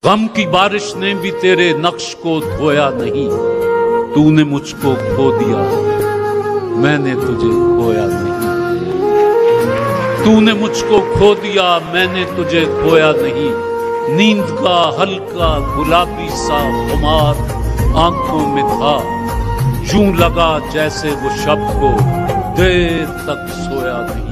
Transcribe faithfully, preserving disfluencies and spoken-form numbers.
गम की बारिश ने भी तेरे नक्श को धोया नहीं। तूने मुझको खो दिया, मैंने तुझे खोया नहीं। तूने मुझको खो दिया, मैंने तुझे खोया नहीं। नींद का हल्का गुलाबी सा खुमार आंखों में था, यूं लगा जैसे वो शब को देर तक सोया नहीं।